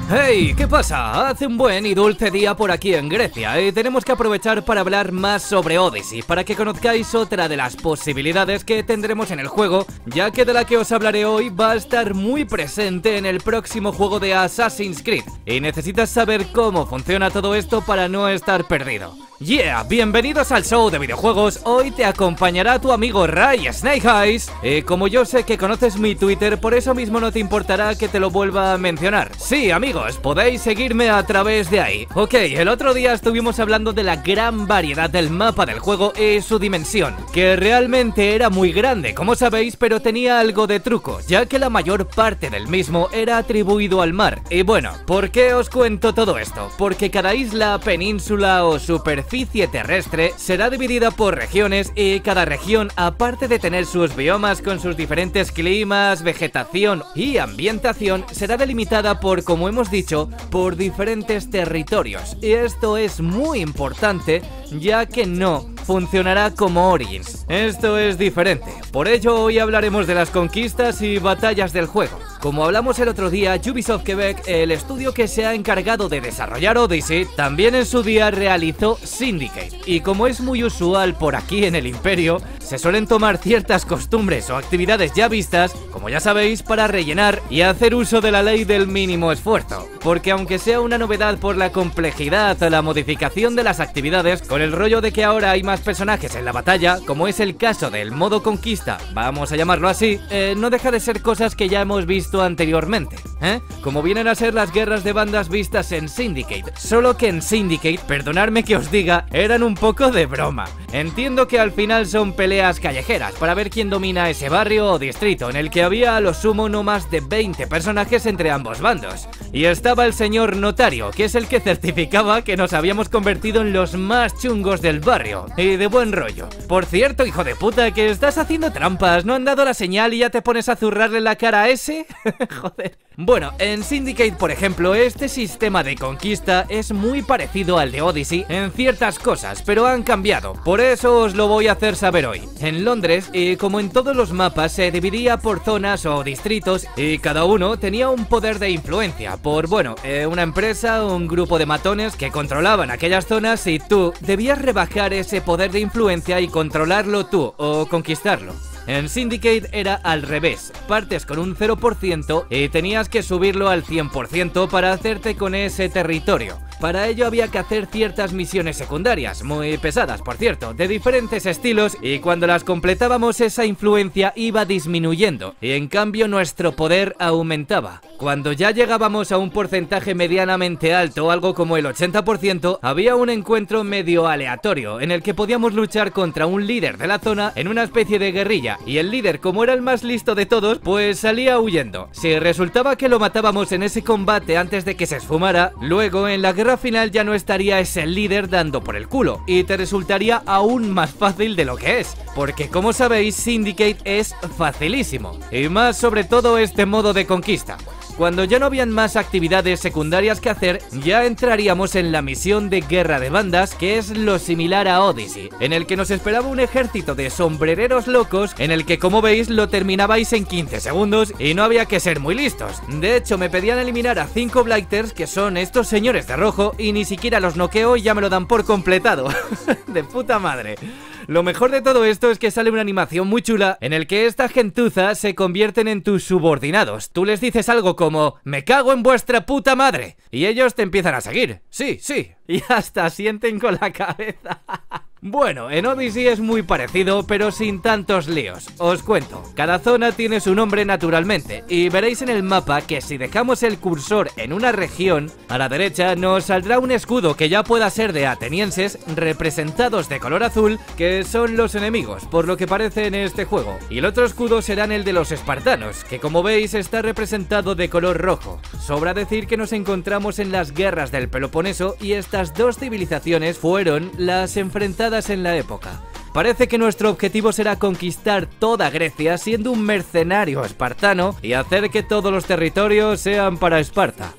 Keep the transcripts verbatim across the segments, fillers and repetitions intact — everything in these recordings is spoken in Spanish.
Hey, ¿qué pasa? Hace un buen y dulce día por aquí en Grecia y tenemos que aprovechar para hablar más sobre Odyssey, para que conozcáis otra de las posibilidades que tendremos en el juego, ya que de la que os hablaré hoy va a estar muy presente en el próximo juego de Assassin's Creed, y necesitas saber cómo funciona todo esto para no estar perdido. Yeah, bienvenidos al show de videojuegos. Hoy te acompañará tu amigo Ray Snake Eyes. Y como yo sé que conoces mi Twitter, por eso mismo no te importará que te lo vuelva a mencionar. Sí, amigos, podéis seguirme a través de ahí. Ok, el otro día estuvimos hablando de la gran variedad del mapa del juego y su dimensión, que realmente era muy grande, como sabéis, pero tenía algo de truco, ya que la mayor parte del mismo era atribuido al mar. Y bueno, ¿por qué os cuento todo esto? Porque cada isla, península o superficie terrestre será dividida por regiones, y cada región, aparte de tener sus biomas con sus diferentes climas, vegetación y ambientación, será delimitada por, como hemos dicho, por diferentes territorios. Y esto es muy importante, ya que no funcionará como Origins. Esto es diferente. Por ello hoy hablaremos de las conquistas y batallas del juego. Como hablamos el otro día, Ubisoft Quebec, el estudio que se ha encargado de desarrollar Odyssey, también en su día realizó Syndicate. Y como es muy usual por aquí en el Imperio, se suelen tomar ciertas costumbres o actividades ya vistas, como ya sabéis, para rellenar y hacer uso de la ley del mínimo esfuerzo. Porque aunque sea una novedad por la complejidad o la modificación de las actividades, con el rollo de que ahora hay más personajes en la batalla, como es el caso del modo conquista, vamos a llamarlo así, eh, no deja de ser cosas que ya hemos visto anteriormente, ¿eh? Como vienen a ser las guerras de bandas vistas en Syndicate, solo que en Syndicate, perdonadme que os diga, eran un poco de broma. Entiendo que al final son peleas callejeras para ver quién domina ese barrio o distrito, en el que había a lo sumo no más de veinte personajes entre ambos bandos. Y estaba el señor notario, que es el que certificaba que nos habíamos convertido en los más chungos del barrio, y de buen rollo. Por cierto, hijo de puta, que estás haciendo trampas, ¿no han dado la señal y ya te pones a zurrarle la cara a ese? Joder. Bueno, en Syndicate, por ejemplo, este sistema de conquista es muy parecido al de Odyssey en ciertas cosas, pero han cambiado. Por eso os lo voy a hacer saber hoy. En Londres, y como en todos los mapas, se dividía por zonas o distritos, y cada uno tenía un poder de influencia por, bueno, eh, una empresa o un grupo de matones que controlaban aquellas zonas, y tú debías rebajar ese poder de influencia y controlarlo tú o conquistarlo. En Syndicate era al revés, partes con un cero por ciento y tenías que subirlo al cien por ciento para hacerte con ese territorio. Para ello había que hacer ciertas misiones secundarias, muy pesadas por cierto, de diferentes estilos, y cuando las completábamos esa influencia iba disminuyendo, y en cambio nuestro poder aumentaba. Cuando ya llegábamos a un porcentaje medianamente alto, algo como el ochenta por ciento, había un encuentro medio aleatorio, en el que podíamos luchar contra un líder de la zona en una especie de guerrilla, y el líder, como era el más listo de todos, pues salía huyendo. Si resultaba que lo matábamos en ese combate antes de que se esfumara, luego en la guerra final ya no estaría ese líder dando por el culo, y te resultaría aún más fácil de lo que es, porque como sabéis Syndicate es facilísimo, y más sobre todo este modo de conquista. Cuando ya no habían más actividades secundarias que hacer, ya entraríamos en la misión de guerra de bandas, que es lo similar a Odyssey, en el que nos esperaba un ejército de sombrereros locos, en el que como veis lo terminabais en quince segundos y no había que ser muy listos. De hecho me pedían eliminar a cinco Blighters, que son estos señores de rojo, y ni siquiera los noqueo y ya me lo dan por completado. De puta madre. Lo mejor de todo esto es que sale una animación muy chula en el que esta gentuza se convierten en tus subordinados. Tú les dices algo como "me cago en vuestra puta madre" y ellos te empiezan a seguir. Sí, sí. Y hasta sienten con la cabeza. Bueno, en Odyssey es muy parecido, pero sin tantos líos. Os cuento, cada zona tiene su nombre naturalmente, y veréis en el mapa que si dejamos el cursor en una región, a la derecha nos saldrá un escudo que ya pueda ser de atenienses, representados de color azul, que son los enemigos, por lo que parece en este juego. Y el otro escudo será el de los espartanos, que como veis está representado de color rojo. Sobra decir que nos encontramos en las guerras del Peloponeso, y estas dos civilizaciones fueron las enfrentadas en la época. Parece que nuestro objetivo será conquistar toda Grecia siendo un mercenario espartano y hacer que todos los territorios sean para Esparta.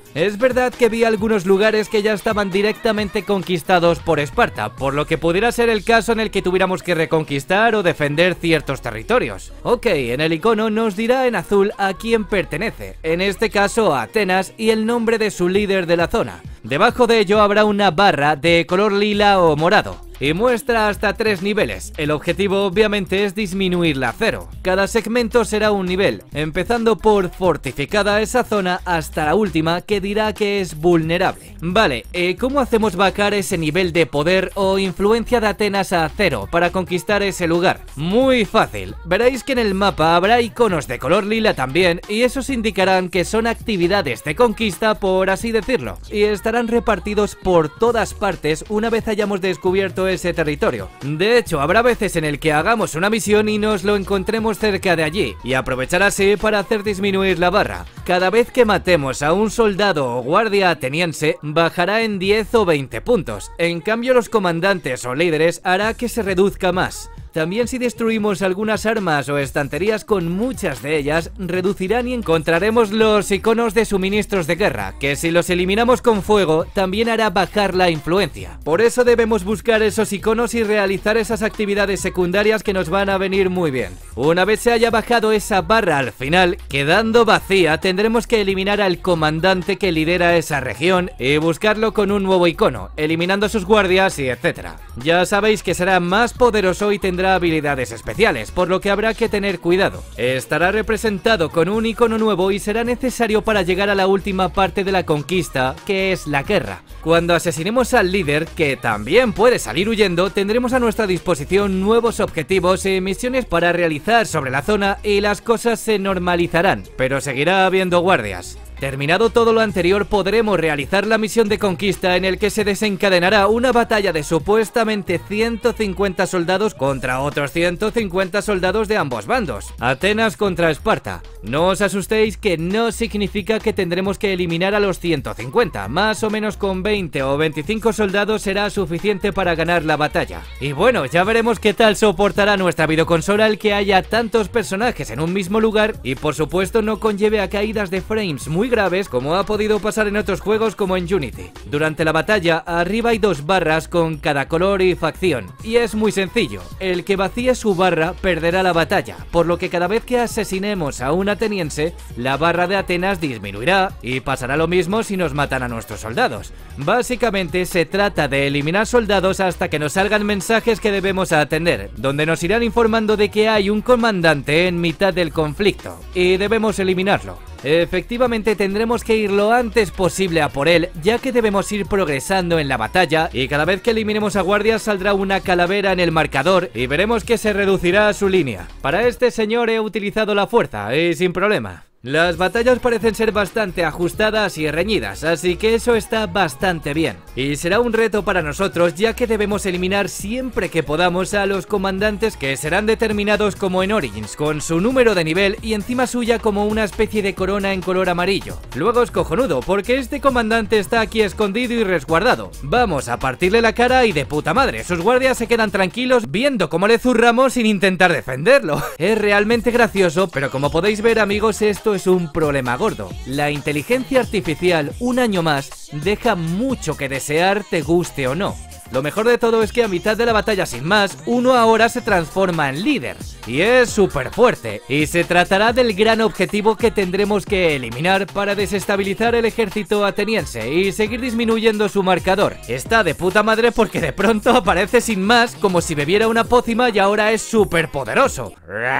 Es verdad que vi algunos lugares que ya estaban directamente conquistados por Esparta, por lo que pudiera ser el caso en el que tuviéramos que reconquistar o defender ciertos territorios. Ok, en el icono nos dirá en azul a quién pertenece, en este caso a Atenas, y el nombre de su líder de la zona. Debajo de ello habrá una barra de color lila o morado y muestra hasta tres niveles. El objetivo obviamente es disminuirla a cero. Cada segmento será un nivel, empezando por fortificada esa zona hasta la última que dirá que es vulnerable. Vale, eh, ¿cómo hacemos bajar ese nivel de poder o influencia de Atenas a cero para conquistar ese lugar? Muy fácil, veréis que en el mapa habrá iconos de color lila también y esos indicarán que son actividades de conquista, por así decirlo, y estarán repartidos por todas partes una vez hayamos descubierto ese territorio. De hecho, habrá veces en el que hagamos una misión y nos lo encontremos cerca de allí, y aprovechar así para hacer disminuir la barra. Cada vez que matemos a un soldado o guardia ateniense, bajará en diez o veinte puntos. En cambio, los comandantes o líderes hará que se reduzca más. También si destruimos algunas armas o estanterías, con muchas de ellas reducirán y encontraremos los iconos de suministros de guerra, que si los eliminamos con fuego también hará bajar la influencia. Por eso debemos buscar esos iconos y realizar esas actividades secundarias que nos van a venir muy bien. Una vez se haya bajado esa barra al final, quedando vacía, tendremos que eliminar al comandante que lidera esa región y buscarlo con un nuevo icono, eliminando sus guardias y etcétera. Ya sabéis que será más poderoso y tendrá habilidades especiales, por lo que habrá que tener cuidado. Estará representado con un icono nuevo y será necesario para llegar a la última parte de la conquista, que es la guerra. Cuando asesinemos al líder, que también puede salir huyendo, tendremos a nuestra disposición nuevos objetivos y misiones para realizar sobre la zona y las cosas se normalizarán, pero seguirá habiendo guardias. Terminado todo lo anterior, podremos realizar la misión de conquista, en el que se desencadenará una batalla de supuestamente ciento cincuenta soldados contra otros ciento cincuenta soldados de ambos bandos. Atenas contra Esparta. No os asustéis, que no significa que tendremos que eliminar a los ciento cincuenta, más o menos con veinte o veinticinco soldados será suficiente para ganar la batalla. Y bueno, ya veremos qué tal soportará nuestra videoconsola el que haya tantos personajes en un mismo lugar y por supuesto no conlleve a caídas de frames muy graves como ha podido pasar en otros juegos como en Unity. Durante la batalla, arriba hay dos barras con cada color y facción, y es muy sencillo: el que vacíe su barra perderá la batalla, por lo que cada vez que asesinemos a un ateniense, la barra de Atenas disminuirá, y pasará lo mismo si nos matan a nuestros soldados. Básicamente se trata de eliminar soldados hasta que nos salgan mensajes que debemos atender, donde nos irán informando de que hay un comandante en mitad del conflicto, y debemos eliminarlo. Efectivamente tendremos que ir lo antes posible a por él, ya que debemos ir progresando en la batalla y cada vez que eliminemos a guardias saldrá una calavera en el marcador y veremos que se reducirá su línea. Para este señor he utilizado la fuerza y sin problema. Las batallas parecen ser bastante ajustadas y reñidas, así que eso está bastante bien. Y será un reto para nosotros, ya que debemos eliminar siempre que podamos a los comandantes, que serán determinados como en Origins, con su número de nivel y encima suya como una especie de corona en color amarillo. Luego es cojonudo, porque este comandante está aquí escondido y resguardado. Vamos a partirle la cara y de puta madre, sus guardias se quedan tranquilos viendo cómo le zurramos sin intentar defenderlo. Es realmente gracioso, pero como podéis ver, amigos, esto es un problema gordo. La inteligencia artificial, un año más, deja mucho que desear, te guste o no. Lo mejor de todo es que a mitad de la batalla, sin más, uno ahora se transforma en líder y es súper fuerte, y se tratará del gran objetivo que tendremos que eliminar para desestabilizar el ejército ateniense y seguir disminuyendo su marcador. Está de puta madre porque de pronto aparece sin más, como si bebiera una pócima, y ahora es súper poderoso.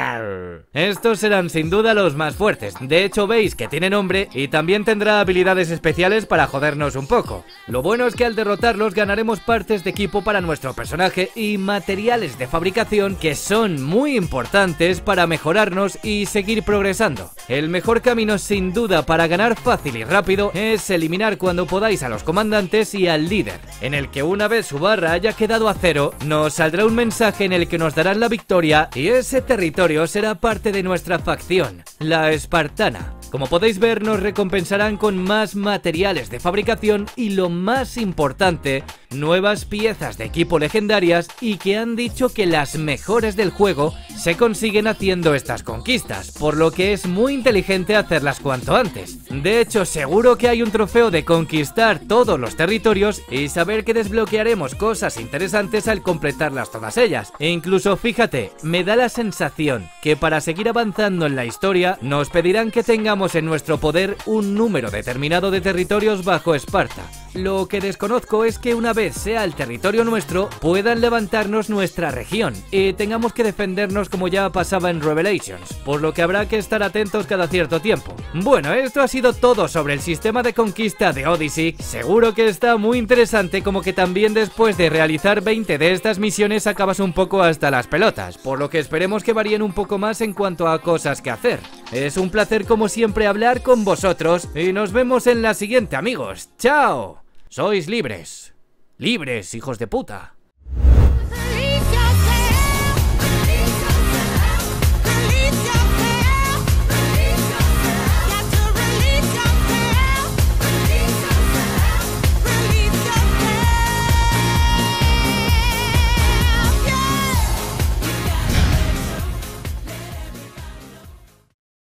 Estos serán sin duda los más fuertes. De hecho veis que tiene nombre y también tendrá habilidades especiales para jodernos un poco. Lo bueno es que al derrotarlos ganaremos partes de equipo para nuestro personaje y materiales de fabricación que son muy importantes para mejorarnos y seguir progresando. El mejor camino sin duda para ganar fácil y rápido es eliminar cuando podáis a los comandantes y al líder, en el que una vez su barra haya quedado a cero, nos saldrá un mensaje en el que nos darán la victoria y ese territorio será parte de nuestra facción, la espartana. Como podéis ver, nos recompensarán con más materiales de fabricación y lo más importante, nuevas piezas de equipo legendarias y que han dicho que las mejores del juego se consiguen haciendo estas conquistas, por lo que es muy inteligente hacerlas cuanto antes. De hecho, seguro que hay un trofeo de conquistar todos los territorios y saber que desbloquearemos cosas interesantes al completarlas todas ellas. E incluso fíjate, me da la sensación que para seguir avanzando en la historia nos pedirán que tengamos en nuestro poder un número determinado de territorios bajo Esparta. Lo que desconozco es que una vez sea el territorio nuestro, puedan levantarnos nuestra región y tengamos que defendernos como ya pasaba en Revelations, por lo que habrá que estar atentos cada cierto tiempo. Bueno, esto ha sido todo sobre el sistema de conquista de Odyssey. Seguro que está muy interesante, como que también después de realizar veinte de estas misiones acabas un poco hasta las pelotas, por lo que esperemos que varíen un poco más en cuanto a cosas que hacer. Es un placer como siempre hablar con vosotros y nos vemos en la siguiente, amigos. ¡Chao! Sois libres. Libres, hijos de puta.